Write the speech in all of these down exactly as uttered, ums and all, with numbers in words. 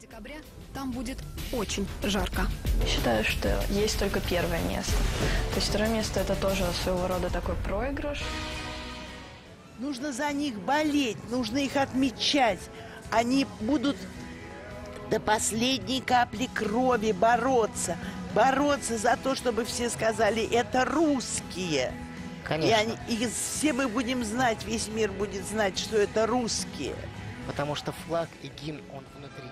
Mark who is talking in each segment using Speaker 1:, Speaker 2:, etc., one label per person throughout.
Speaker 1: декабря там будет очень жарко.
Speaker 2: Считаю, что есть только первое место. То есть второе место – это тоже своего рода такой проигрыш.
Speaker 3: Нужно за них болеть, нужно их отмечать. Они будут до последней капли крови бороться. Бороться за то, чтобы все сказали, это русские.
Speaker 4: Конечно.
Speaker 3: И, они, и все мы будем знать, весь мир будет знать, что это русские.
Speaker 4: Потому что флаг и гимн, он внутри.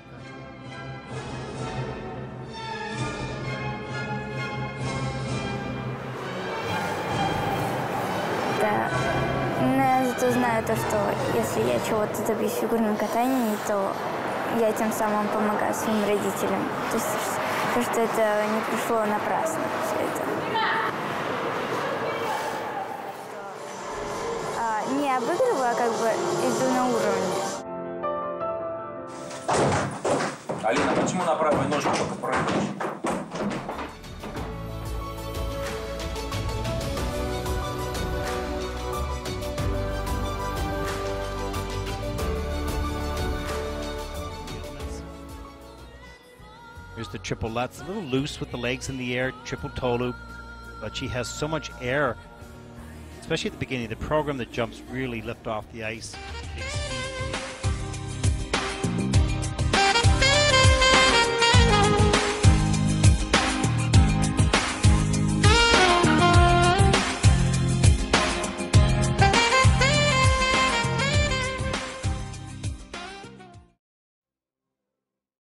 Speaker 5: Да. Но я зато знаю то, что если я чего-то добьюсь в фигурном катании, то я тем самым помогаю своим родителям. То есть то, что это не пришло напрасно, все это. А, не обыгрываю, а как бы иду на уровне.
Speaker 6: Алина, почему на правой ножке только прыгаешь?
Speaker 7: Here's the triple Lutz, a little loose with the legs in the air, triple toe loop, but she has so much air, especially at the beginning of the program, that jumps really lift off the ice.